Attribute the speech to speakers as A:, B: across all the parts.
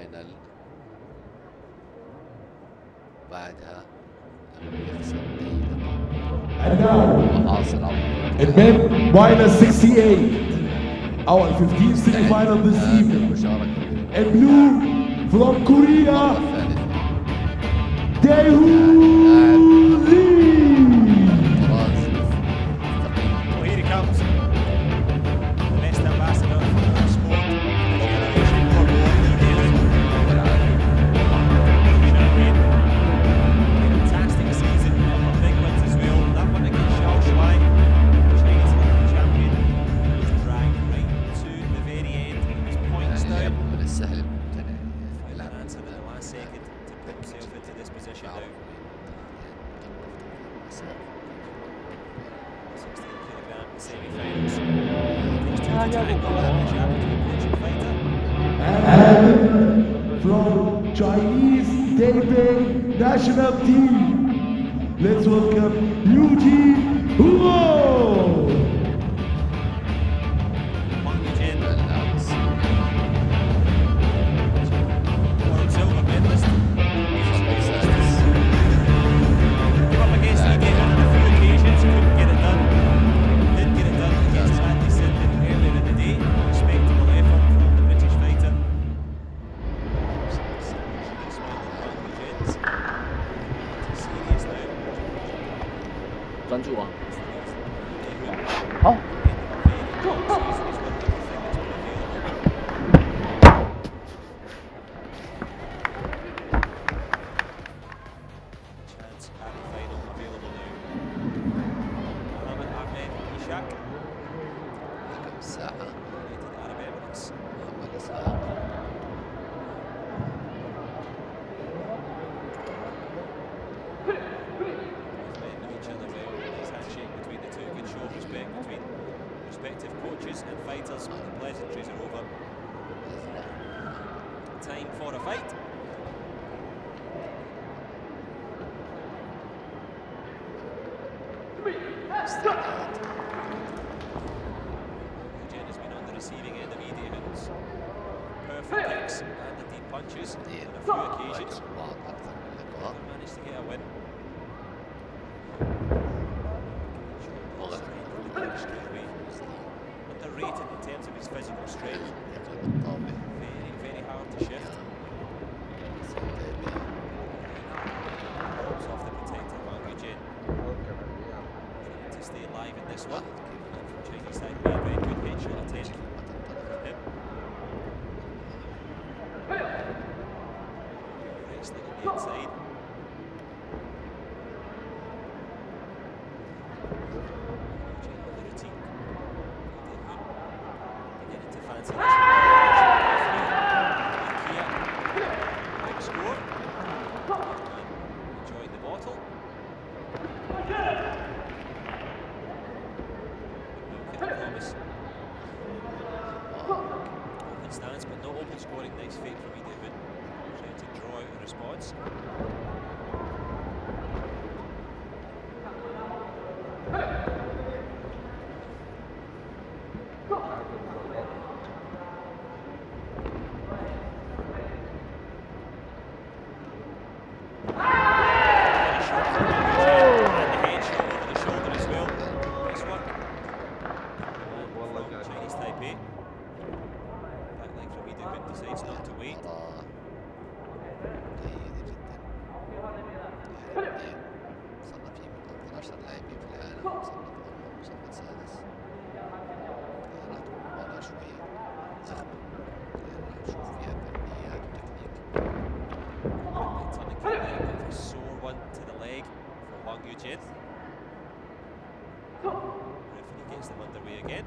A: فاينل بعدها يخسر أي لقاء وحاصل على
B: And men minus 68, our 15th semi-final this evening. And blue from Korea, Daewoo Lee.
C: Well, here he comes. The best ambassador for our sport, the generation for Lee Daewoo. Champion. Fantastic season, couple of big wins as well. That one against Xiao Shuai, Chinese Olympic champion, was dragged right to the very end. He was points down.
A: من السهل الممتنع
C: Found an answer in the last second to put himself into this position now. 16 kilogram semi-finals. These two to tangle and the Japanese approaching fighter.
B: And from Chinese Taipei national team, let's welcome Eugene Huo.
C: Wang Yujin,
A: الناس
C: world silver medalist.
A: السادس
C: Came up against Lee Daewoo on a few occasions, couldn't get it done. Didn't get it done against Andy Sinden earlier in the day. Respectable effort from the British fighter. This one, Wang Yujin's serious now.
D: 专注啊！
C: 好。Chance at the final available now. Mohamed Ahmed Ishaq,
A: كم ساعة
C: United Arab Emirates.
A: محمد إسحاق
C: Both men know each other well. Nice handshake between the two. Good show of respect between respective coaches and fighters. The pleasantries are over. Time for a fight. Eugene has been on the receiving end of Eddie Hoon's perfect kicks and indeed punches on a few occasions.
A: بعض أكثر من لقاء
C: Never managed to get a win.
A: مغلق
C: Straight away. Underrated in terms of his physical strength.
A: يقلب الطابع
C: Very, very hard to shift.
A: سنتابي
C: Comes off the protector, Wang Yujin. Trying to stay alive in this one. From Chinese side, very good headshot attempt from him. Wrestling on the inside. Yujin on the routine. Beginning to fancy this one. Kia. Big score. Enjoying the bottle. Look at Thomas. Open stance, but no open scoring. Nice fake from Eddie Hoon. Trying to draw out a response. Chinese Taipei. Back leg from Eddie Hoon decides not to wait.
A: مباراة جيدة جدا صنف فيه من أفضل 10 لاعبين في العالم مصنف أول ومصنف سادس راح تكون مباراة شوي زخمة راح نشوف فيها فنيات وتكنيك
C: Turning kick there, bit of a sore one to the leg for Wang Yujin. Referee gets them underway again.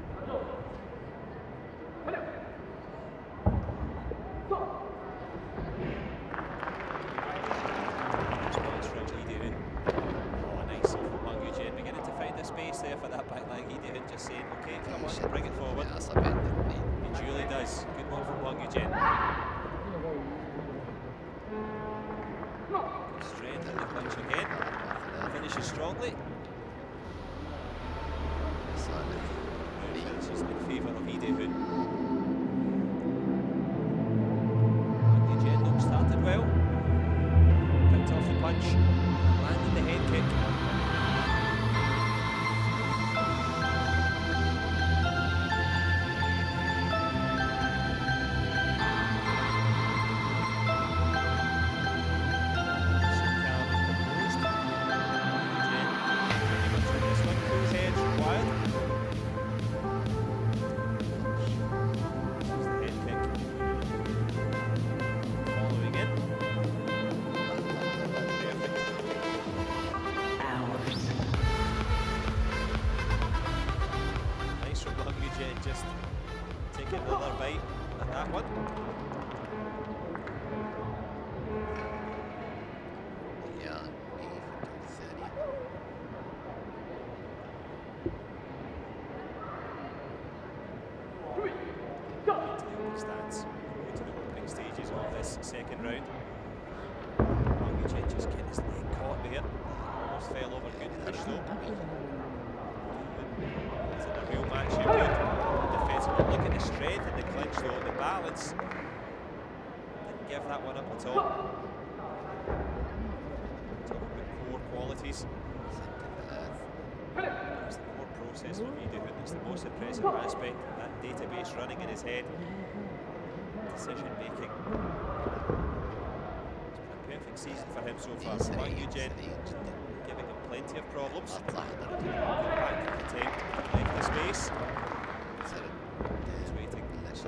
C: Response from Eddie Hoon. Oh, nice from Wang Yujin. Beginning to find the space there for that back leg. Eddie Hoon just saying, okay, come on, bring it forward.
A: أصابع الاثنين
C: He duly does. Good one from Wang Yujin. Strength in the punch again. Finishes strongly.
A: لصالح
C: Finishes in favour of Eddie Hoon. Wang Yujin. one.
A: Yeah, even to 30.
C: Stands to the opening stages of this second round. Wang Yujian just getting his leg caught there. Almost fell over. Good push though. It's in a real match here. Good defensive. Look at the strength in the clinch though. The balance. Didn't give that one up at all. Talk about core qualities. It's the core process for Lee Doo-hoon. It's the most impressive aspect. That database running in his head. Decision making. It's been a perfect season for him so far. Wang Yujian giving him plenty of problems. Back to the tape, left the space. He's waiting.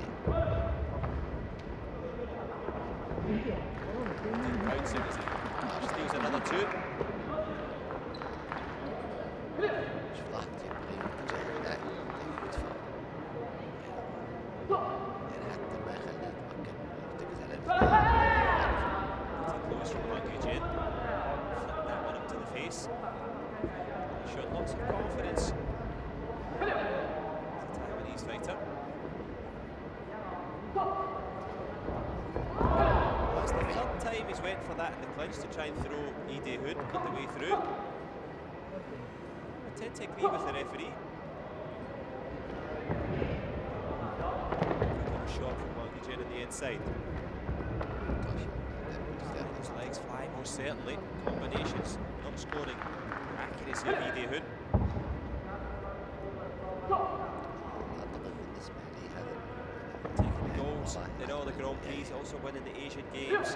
C: Bouncing as he steals another two. Close from Wang Yujian. Flip that one up to the face. Showed lots of confidence. He's a Taiwanese fighter. That's the third time he's went for that in the clinch to try and throw Lee Doo-hoon on the way through. I tend to agree with the referee. Good shot from Wang Yujian on the inside. Those legs fly most certainly. Combinations not scoring. Accuracy of Lee Doo-hoon. Taking goals in all the Grand Prix, also winning the Asian Games.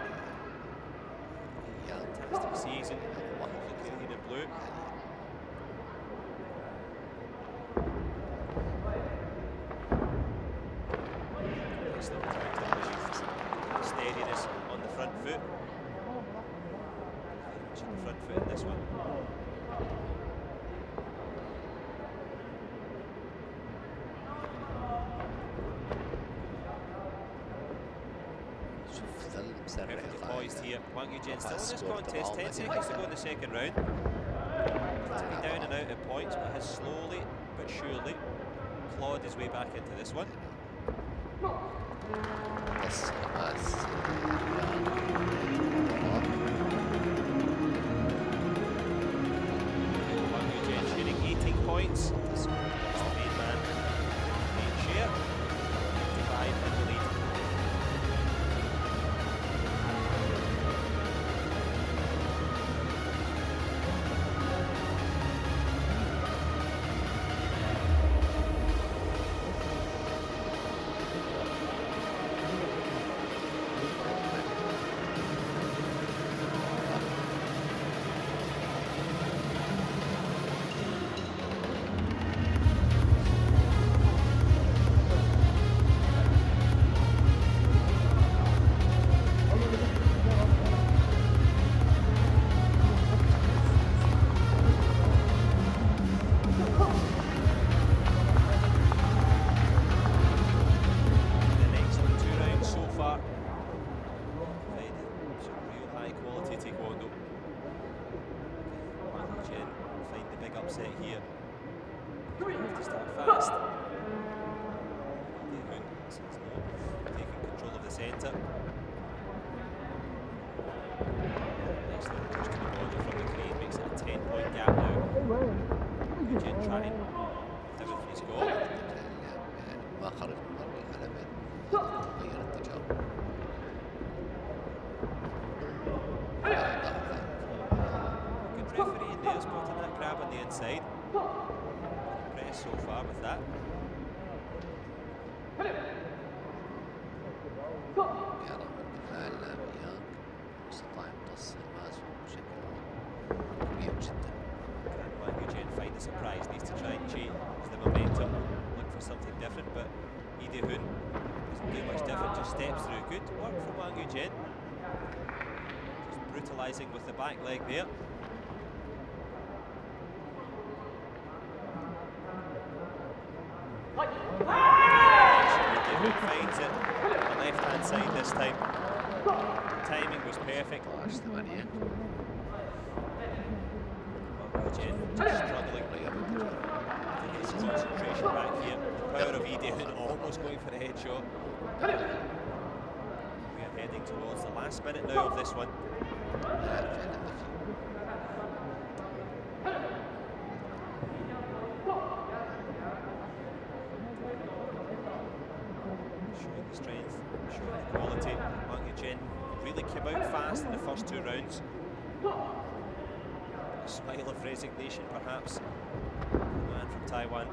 C: Fantastic season. The green and blue. Steadiness on the front foot. Much on the front foot in this one. Perfectly poised here. Wang Yujian still in this contest. 10 seconds to go in the second round. He's down and out at points, but has slowly but surely clawed his way back into this one. Wang Yujian shooting 18 points. That's the main man. Main share. 55 in the lead. Upset here. We have to start fast. Doo-hoon taking control of the centre. Nice little push to the body from the crane, makes it a 10-point gap now. Yujian trying with everything he's got.
A: ما خرج من مرة الحلبة غير اتجاهه.
C: Good referee in there, spotting that grab on the inside. Impressed so far with that.
A: يرى من دفاع اللاعب يانغ استطاع امتص الماس بشكل كبير جدا.
C: Wang Yujian find the surprise, needs to try and change the momentum, look for something different, but Lee Doo-hoon doesn't do much different, just steps through. Good work from Wang Yujian. Just brutalising with the back leg there. Finds it on the left inside this time. Timing was perfect.
A: Flash them in here.
C: Jen just struggling to get his concentration back here. The power of Eden almost going for the headshot. We are heading towards the last minute now of this one. Showing the strength, showing the quality. Wang Yujin really came out fast in the first 2 rounds. A smile of resignation, perhaps. The man from Taiwan.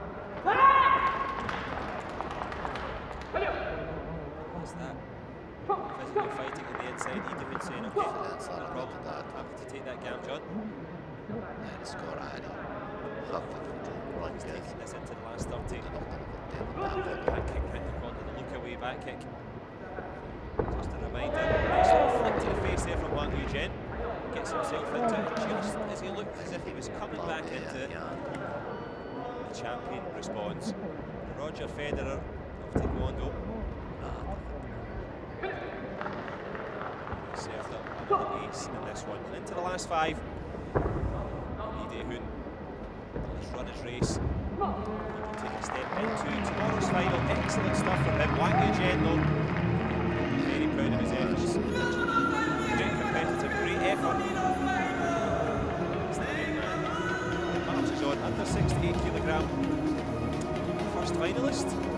C: What's that? Physical fighting on the inside. Eden saying, okay, no problem. Happy to take that, Gam John.
A: السكور عالي خفف
C: He's taking this into the last 30. Back kick round the corner, the look away back kick. Just a reminder, nice little flick to the face there from Wang Yujin. Gets himself into it just as he looked as if he was coming back into it. The champion responds. Roger Federer of Taekwondo. Served up another ace in this one. And into the last 5. Lee Dae-hoon. Let's run his race. He can take a step into tomorrow's final. Excellent stuff from him. Wang Yujin, though, very proud of his efforts. Great competitive, great effort. It's the main man. Marches on under 68kg. First finalist.